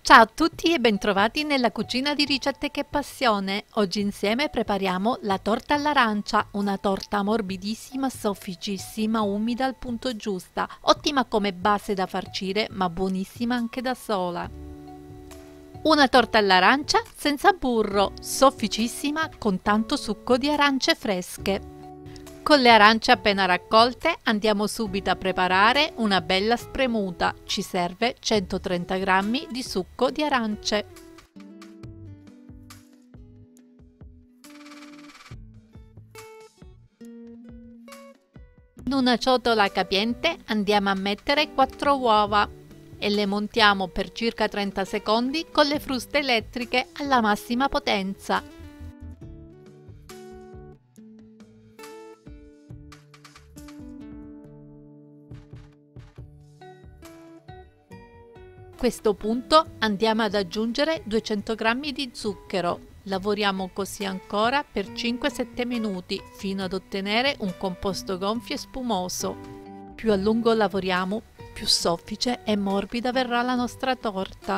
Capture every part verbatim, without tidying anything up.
Ciao a tutti e bentrovati nella cucina di Ricette che Passione. Oggi insieme prepariamo la torta all'arancia, una torta morbidissima, sofficissima, umida al punto giusta, ottima come base da farcire ma buonissima anche da sola. Una torta all'arancia senza burro, sofficissima con tanto succo di arance fresche. Con le arance appena raccolte andiamo subito a preparare una bella spremuta. Ci serve centotrenta grammi di succo di arance. In una ciotola capiente andiamo a mettere quattro uova e le montiamo per circa trenta secondi con le fruste elettriche alla massima potenza. A questo punto andiamo ad aggiungere duecento grammi di zucchero. Lavoriamo così ancora per cinque sette minuti fino ad ottenere un composto gonfio e spumoso. Più a lungo lavoriamo, più soffice e morbida verrà la nostra torta.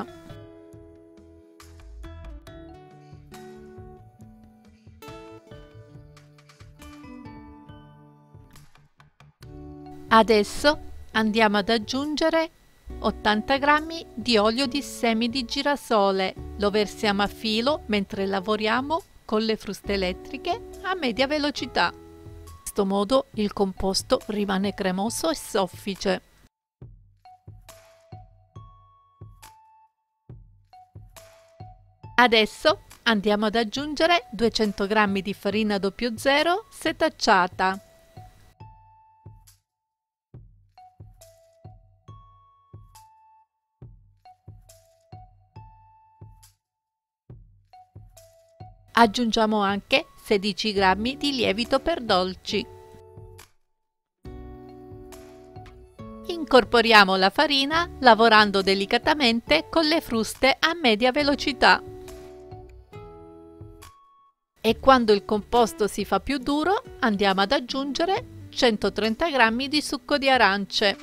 Adesso andiamo ad aggiungere ottanta grammi di olio di semi di girasole. Lo versiamo a filo mentre lavoriamo con le fruste elettriche a media velocità. In questo modo il composto rimane cremoso e soffice. Adesso andiamo ad aggiungere duecento grammi di farina zero zero setacciata. Aggiungiamo anche sedici grammi di lievito per dolci. Incorporiamo la farina lavorando delicatamente con le fruste a media velocità. E quando il composto si fa più duro, andiamo ad aggiungere centotrenta grammi di succo di arance.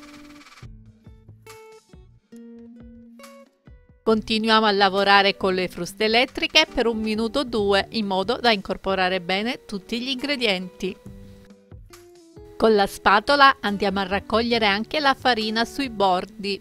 Continuiamo a lavorare con le fruste elettriche per un minuto o due in modo da incorporare bene tutti gli ingredienti. Con la spatola andiamo a raccogliere anche la farina sui bordi.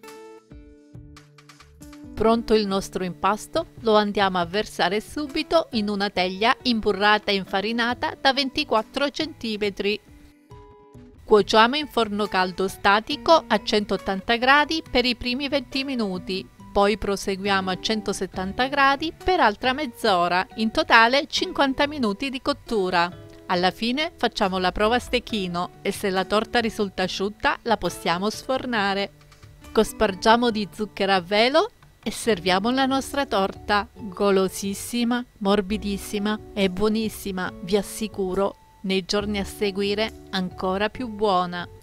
Pronto il nostro impasto, lo andiamo a versare subito in una teglia imburrata e infarinata da ventiquattro centimetri. Cuociamo in forno caldo statico a centottanta gradi per i primi venti minuti. Poi proseguiamo a centosettanta gradi per altra mezz'ora, in totale cinquanta minuti di cottura. Alla fine facciamo la prova a stecchino e se la torta risulta asciutta la possiamo sfornare. Cospargiamo di zucchero a velo e serviamo la nostra torta, golosissima, morbidissima e buonissima, vi assicuro, nei giorni a seguire ancora più buona.